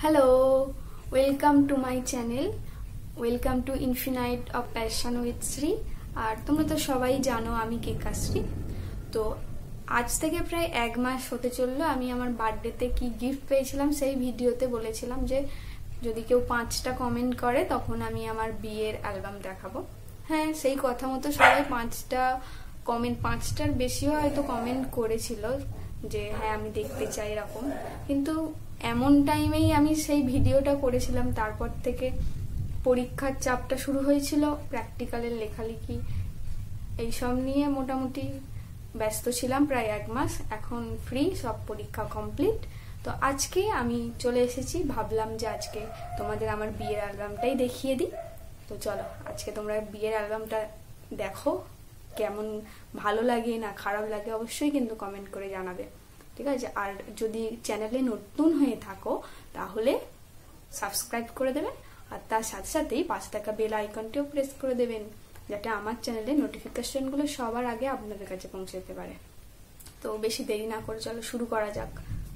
Hello, welcome to my channel, welcome to infinite of passion with Shri. আর তোমরা তো সবাই জানো আমি কেকাশ্রী। তো আজ থেকে প্রায় 1 মাস হতে চললো আমি আমার বার্থডেতে কি গিফট পেয়েছিলাম সেই ভিডিওতে বলেছিলাম যে যদি কেউ 5টা কমেন্ট করে তখন আমি আমার বিয়ের অ্যালবাম দেখাবো। হ্যাঁ, সেই কথা মতো সবাই 5টা কমেন্ট, 5টার বেশিও হয়তো কমেন্ট করেছিল যে হ্যাঁ আমি দেখতে চাই এরকম। কিন্তু এমন টাইমেই আমি সেই ভিডিওটা করেছিলাম, তারপর থেকে পরীক্ষার চাপটা শুরু হয়েছিল, প্র্যাকটিক্যালের লেখালেখি এইসব নিয়ে মোটামুটি ব্যস্ত ছিলাম প্রায় 1 মাস। এখন ফ্রি, সব পরীক্ষা কমপ্লিট। তো আজকে আমি চলে এসেছি, ভাবলাম যে আজকে তোমাদের আমার বিয়ের অ্যালবামটাই দেখিয়ে দিই। তো চলো আজকে তোমরা বিয়ের অ্যালবামটা দেখো, কেমন ভালো লাগে না খারাপ লাগে অবশ্যই কিন্তু কমেন্ট করে জানাবে, ঠিক আছে? আর যদি চ্যানেলে নতুন হয়ে থাকো তাহলে সাবস্ক্রাইব করে দেবেন, আর তার সাথে সাথেই পাশে থাকা বেল আইকনটিও প্রেস করে দেবেন যাতে আমার চ্যানেলে নোটিফিকেশনগুলো সবার আগে আপনাদের কাছে পৌঁছে যেতে পারে। তো বেশি দেরি না করে চলো শুরু করা যাক।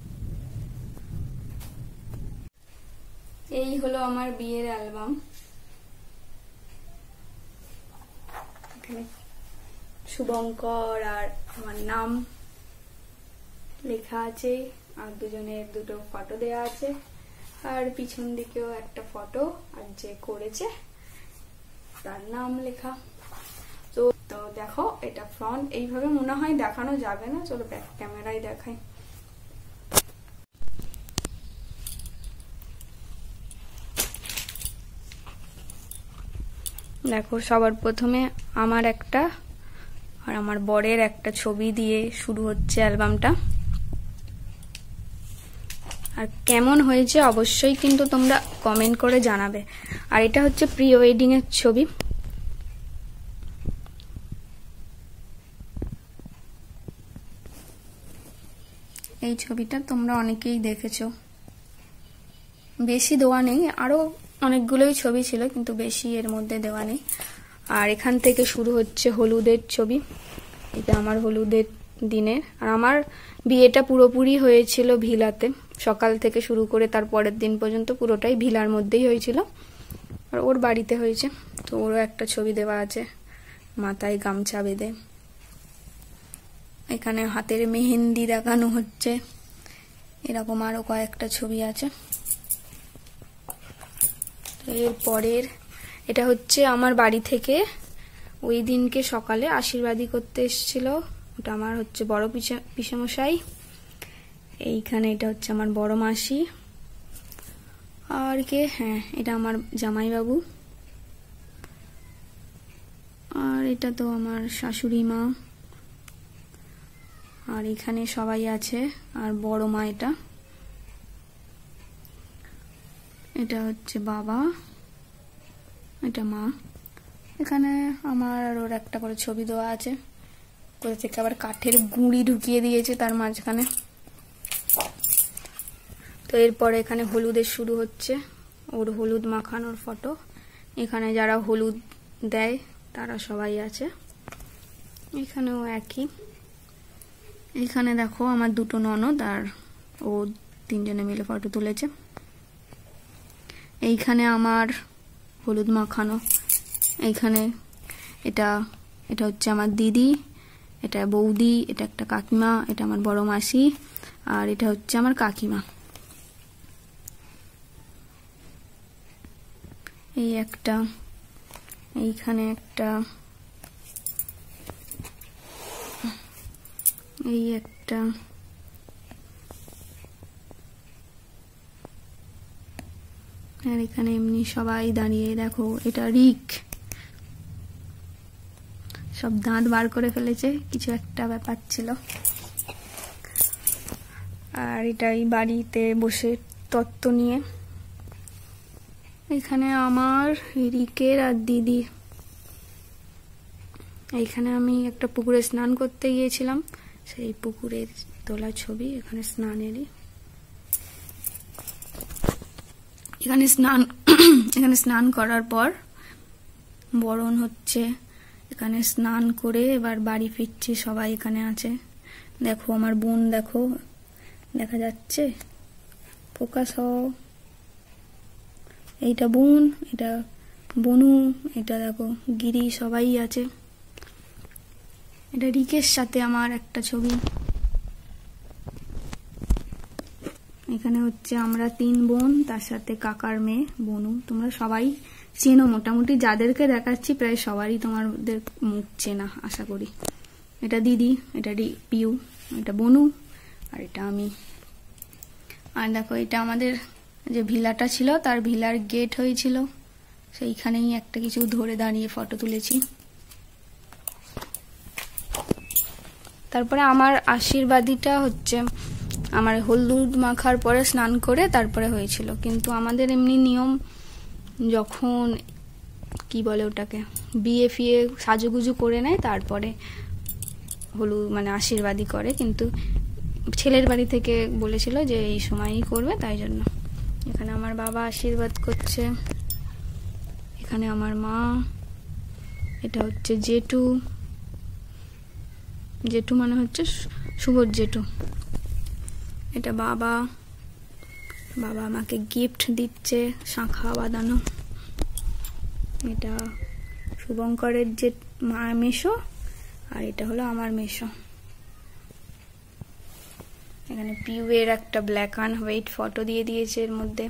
এই হলো আমার বিয়ের অ্যালবাম। এখানে শুভঙ্কর আর আমার নাম লেখা আছে, আর দুজনের দুটো ফটো দেওয়া আছে, আর পিছন দিকেও একটা ফটো, আর যে করেছে তার নাম লেখা। তো দেখো, এটা ফ্রন্ট। এইভাবে মনে হয় দেখানো যাবে না, চলো ব্যাক ক্যামেরায় দেখাই। দেখো, সবার প্রথমে আমার একটা আর আমার বরের একটা ছবি দিয়ে শুরু হচ্ছে অ্যালবামটা। আর কেমন হয়েছে অবশ্যই কিন্তু তোমরা কমেন্ট করে জানাবে। আর এটা হচ্ছে প্রি ওয়েডিং এর ছবি। এই ছবিটা তোমরা অনেকেই দেখেছো, বেশি দেওয়া নেই, আরো অনেকগুলোই ছবি ছিল কিন্তু বেশি এর মধ্যে দেওয়া নেই। আর এখান থেকে শুরু হচ্ছে হলুদের ছবি। এটা আমার হলুদের দিনের। আর আমার বিয়েটা পুরোপুরি হয়েছিল ভিলাতে, সকাল থেকে শুরু করে তার পরের দিন পর্যন্ত পুরোটাই ভিলার মধ্যেই হয়েছিল। আর ওর বাড়িতে হয়েছে, তো ওরও একটা ছবি দেওয়া আছে মাথায় গামছা বেঁধে। এখানে হাতের মেহেন্দি দেখানো হচ্ছে, এরকম আরো কয়েকটা ছবি আছে। এর পরের এটা হচ্ছে আমার বাড়ি থেকে ওই দিনকে সকালে আশীর্বাদী করতে এসেছিল, ওটা আমার হচ্ছে বড় পিসেমশাই। এইখানে এটা হচ্ছে আমার বড় মাসি, আর কে, হ্যাঁ এটা আমার জামাইবাবু, আর এটা তো আমার শাশুড়ি মা, আর এখানে সবাই আছে, আর বড় মা। এটা হচ্ছে বাবা, এটা মা। এখানে আমার আর ওর একটা করে ছবি দেওয়া আছে, কোথা থেকে আবার কাঠের গুঁড়ি ঢুকিয়ে দিয়েছে তার মাঝখানে। তো এরপরে এখানে হলুদের শুরু হচ্ছে, ওর হলুদ মাখানোর ফটো। এখানে যারা হলুদ দেয় তারা সবাই আছে, এখানেও একই। এখানে দেখো আমার দুটো ননদ আর ও 3জনে মিলে ফটো তুলেছে। এইখানে আমার হলুদ মাখানো। এইখানে এটা হচ্ছে আমার দিদি, এটা বৌদি, এটা একটা কাকিমা, এটা আমার বড় মাসি, আর এটা হচ্ছে আমার কাকিমা। এই একটা, এইখানে একটা, এই একটা, আর এখানে এমনি সবাই দাঁড়িয়ে। দেখো এটা রিক, সব দাঁত বার করে ফেলেছে, কিছু একটা ব্যাপার ছিল। আর এটাই বাড়িতে বসে তত্ত্ব নিয়ে। এখানে আমার রিকের আর দিদি। এইখানে আমি একটা পুকুরে স্নান করতে গিয়েছিলাম, সেই পুকুরের তোলা ছবি। এখানে স্নানেরই, এখানে স্নান করার পর বরণ হচ্ছে। এখানে স্নান করে এবার বাড়ি ফিরছি, সবাই এখানে আছে। দেখো আমার বোন, দেখো দেখা যাচ্ছে, ফোকাস হও, এইটা বোন, এটা বনু, এটা দেখো গিরি, সবাই আছে। এটা রিকের সাথে আমার একটা ছবি। এখানে হচ্ছে আমরা 3 বোন, তার সাথে কাকার মেয়ে বনু। তোমরা সবাই চেনো মোটামুটি, যাদেরকে দেখাচ্ছি প্রায় সবারই তোমাদের মুখ চেনা আশা করি। এটা দিদি, এটা পিউ, এটা বনু, আর এটা আমি। আর দেখো এটা আমাদের যে ভিলাটা ছিল, তার ভিলার গেট হয়েছিল, সেইখানেই একটা কিছু ধরে দাঁড়িয়ে ফটো তুলেছি। তারপরে আমার আশীর্বাদীটা হচ্ছে আমার হলুদ মাখার পরে স্নান করে তারপরে হয়েছিল, কিন্তু আমাদের এমনি নিয়ম যখন কি বলে ওটাকে বিয়ে ফিয়ে সাজুগুজু করে নেয় তারপরে হলুদ মানে আশীর্বাদী করে, কিন্তু ছেলের বাড়ি থেকে বলেছিল যে এই সময়ই করবে, তাই জন্য। এখানে আমার বাবা আশীর্বাদ করছে, এখানে আমার মা, এটা হচ্ছে জেঠু, জেঠু মানে হচ্ছে শুভর জেঠু। এটা বাবা, বাবা আমাকে গিফট দিচ্ছে, শাঁখা বাঁধানো। এটা শুভঙ্করের যে মা মেশো, আর এটা হলো আমার মেশো। এখানে পিউয়ের একটা ব্ল্যাক অ্যান্ড হোয়াইট ফটো দিয়ে দিয়েছে এর মধ্যে।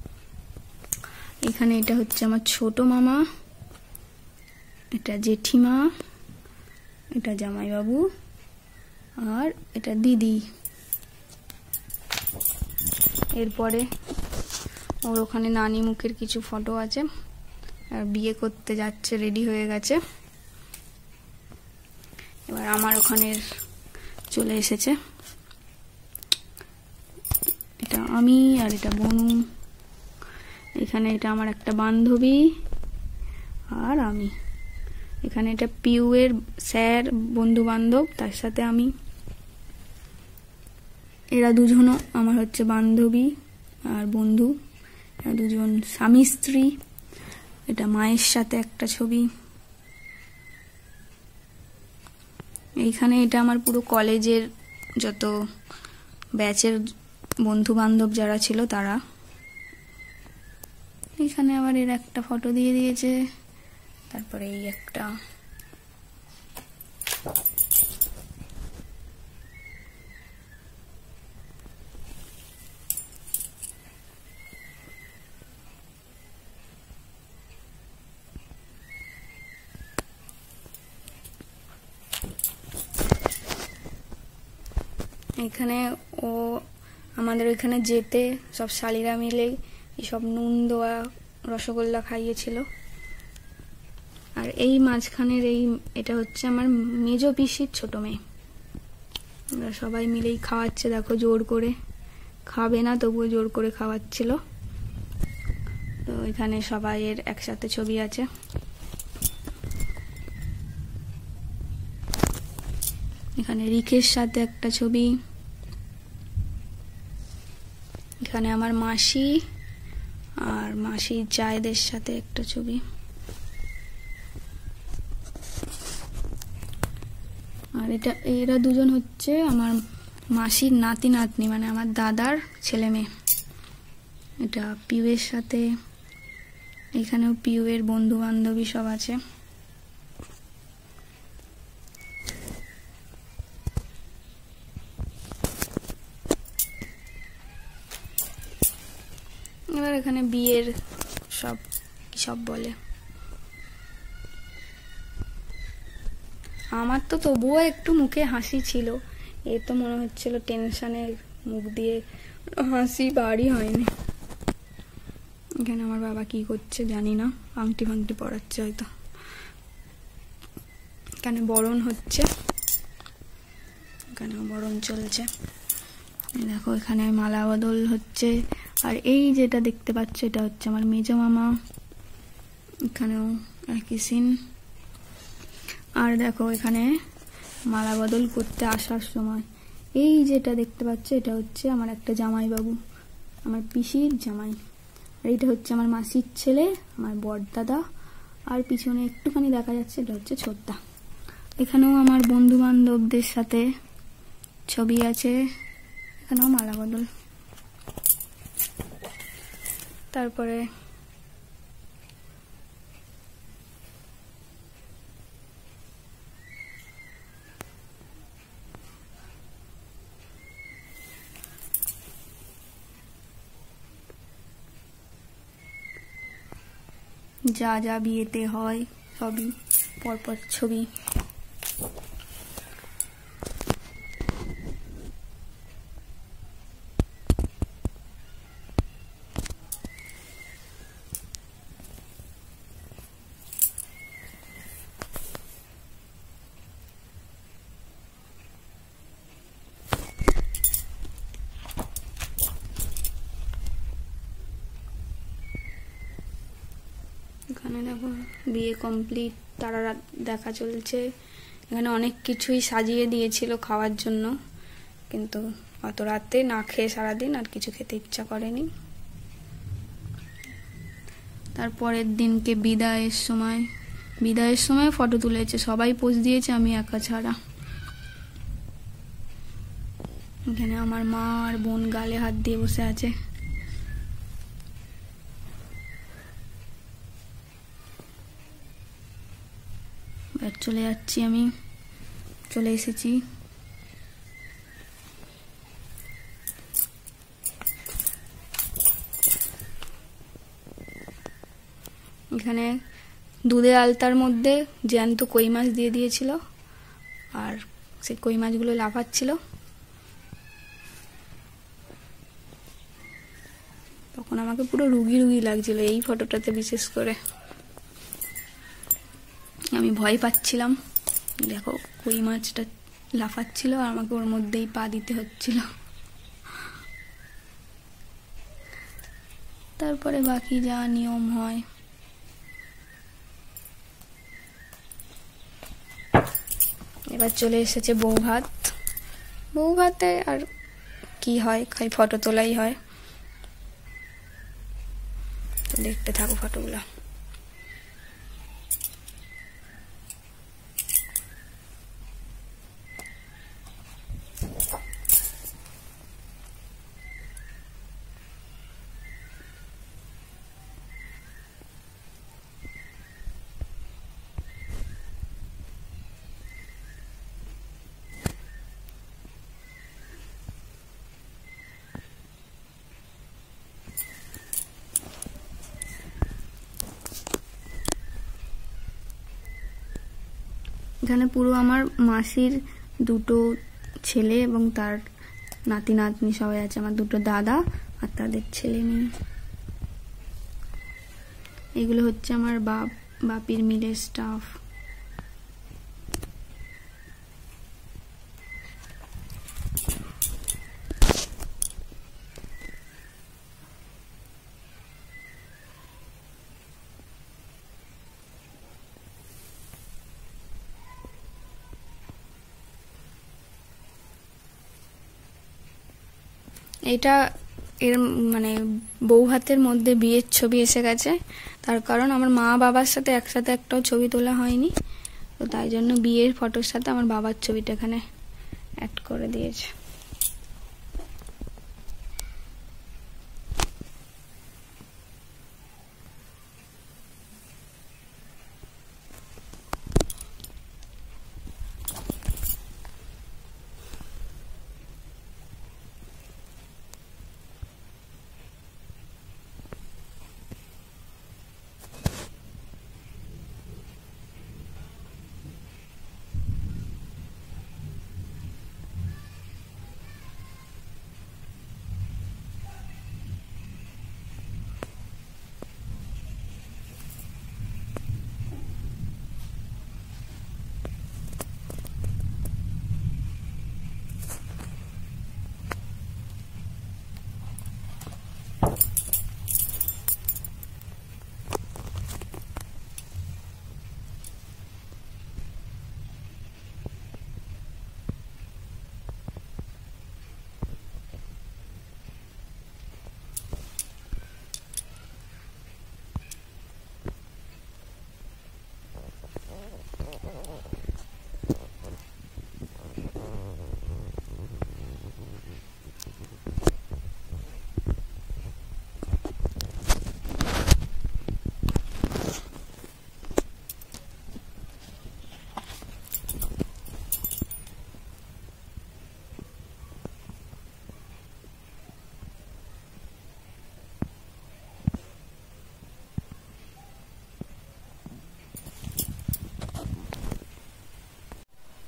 এখানে এটা হচ্ছে আমার ছোট মামা, এটা জেঠিমা, এটা জামাইবাবু, আর এটা দিদি। এরপরে ওর ওখানে নানি মুখের কিছু ফটো আছে, আর বিয়ে করতে যাচ্ছে, রেডি হয়ে গেছে। এবার আমার ওখানে চলে এসেছে, এটা আমি আর এটা বনু। এখানে এটা আমার একটা বান্ধবী আর আমি। এখানে এটা পিউয়ের স্যার বন্ধু বান্ধব, তার সাথে আমি। এরা দুজনও আমার হচ্ছে বান্ধবী আর বন্ধু, এরা দুজন স্বামী স্ত্রী। এটা মায়ের সাথে একটা ছবি। এইখানে এটা আমার পুরো কলেজের যত ব্যাচের বন্ধু বান্ধব যারা ছিল তারা। এখানে আবার এর একটা ফটো দিয়ে দিয়েছে, তারপরে এই একটা। এখানে ও আমাদের ওইখানে যেতে সব শালিরা মিলে এইসব নুন দেওয়া রসগোল্লা খাইয়েছিল। আর এই মাঝখানের এটা হচ্ছে আমার মেজো পিসির ছোট মেয়ে। ওরা সবাই মিলেই খাওয়াচ্ছে, দেখো জোর করে, খাবে না তবুও জোর করে খাওয়াচ্ছিল। তো এখানে সবাইয়ের একসাথে ছবি আছে। এখানে রিকের সাথে একটা ছবি। এখানে আমার মাসি আর মাসির জায়েদের সাথে একটা ছবি। আর এরা দুজন হচ্ছে আমার মাসির নাতি নাতনি, মানে আমার দাদার ছেলে মেয়ে। এটা পিউয়ের সাথে, এখানেও পিউয়ের বন্ধু বান্ধবী সব আছে। এবার এখানে বিয়ের সব কি সব বলে, আমার তো তবুও একটু মুখে হাসি ছিল, এ তো মনে হচ্ছিল টেনশনের মুখ দিয়ে হাসি বাড়ি হয়নি। এখানে আমার বাবা কি করছে জানি না, আংটি ফাংটি পরাচ্ছে হয়তো। এখানে বরণ হচ্ছে, এখানে বরণ চলছে। দেখো এখানে মালা বদল হচ্ছে। আর এই যেটা দেখতে পাচ্ছ এটা হচ্ছে আমার মেজো মামা, এখানেও একই সিন। আর দেখো এখানে মালা বদল করতে আসার সময় এই যেটা দেখতে পাচ্ছ এটা হচ্ছে আমার একটা জামাইবাবু, আমার পিসির জামাই। আর এটা হচ্ছে আমার মাসির ছেলে, আমার বড়দাদা। আর পিছনে একটুখানি দেখা যাচ্ছে এটা হচ্ছে ছোটদা। এখানেও আমার বন্ধু বান্ধবদের সাথে ছবি আছে, এখানেও মালা বদল। তারপরে যা যা বিয়েতে হয় সবই পরপর ছবি। এখানে দেখো বিয়ে কমপ্লিট, তারা দেখা চলছে। এখানে অনেক কিছুই সাজিয়ে দিয়েছিল খাওয়ার জন্য, কিন্তু অত রাতে না খেয়ে সারাদিন আর কিছু খেতে ইচ্ছা করেনি। তারপরের দিনকে বিদায়ের সময় ফটো তুলেছে, সবাই পোজ দিয়েছে, আমি একা ছাড়া। এখানে আমার মা আর বোন গালে হাত দিয়ে বসে আছে। চলে যাচ্ছি, আমি চলে এসেছি। এখানে দুধের আলতার মধ্যে জ্যান্ত কই মাছ দিয়ে দিয়েছিল, আর সেই কই মাছগুলো লাফাচ্ছিল। তখন আমাকে পুরো রুগী রুগী লাগছিল এই ফটোটাতে, বিশেষ করে আমি ভয় পাচ্ছিলাম। দেখো কই মাছটা লাফাচ্ছিল আর আমাকে ওর মধ্যেই পা দিতে হচ্ছিল। তারপরে বাকি যা নিয়ম হয়। এবার চলে এসেছে বউ ভাত। বউ ভাতে আর কি হয়, খালি ফটো তোলাই হয়। তো দেখতে থাকো ফটোগুলো। এখানে পুরো আমার মাসির দুটো ছেলে এবং তার নাতি নাতনি সবাই আছে, আমার দুটো দাদা আর তাদের ছেলে মেয়ে। এগুলো হচ্ছে আমার বাপির মিলের স্টাফ। এটা এর মানে বউ ভাতের মধ্যে বিয়ের ছবি এসে গেছে, তার কারণ আমার মা বাবার সাথে একসাথে একটাও ছবি তোলা হয়নি, তো তাই জন্য বিয়ের ফটোর সাথে আমার বাবার ছবিটা এখানে অ্যাড করে দিয়েছে।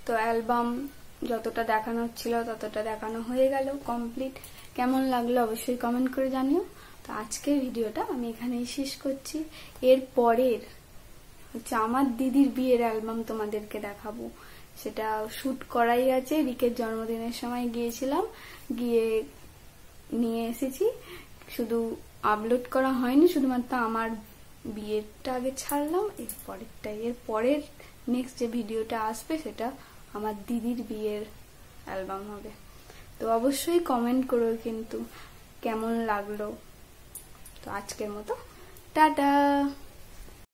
তো অ্যালবাম যতটা দেখানো ছিল ততটা দেখানো হয়ে গেল, কমপ্লিট। কেমন লাগলো অবশ্যই কমেন্ট করে জানিও। তো আজকের ভিডিওটা আমি এখানেই শেষ করছি। এর পরের হচ্ছে আমার দিদির বিয়ের অ্যালবাম তোমাদেরকে দেখাবো। সেটা শুট করাই আছে, রিকের জন্মদিনের সময় গিয়েছিলাম, গিয়ে নিয়ে এসেছি, শুধু আপলোড করা হয়নি, শুধুমাত্র আমার বিয়েরটা আগে ছাড়লাম, এর পরের নেক্সট যে ভিডিওটা আসবে সেটা আমার দিদির বিয়ের অ্যালবাম হবে। তো অবশ্যই কমেন্ট করো কিন্তু কেমন লাগলো। তো আজকের মতো টাটা।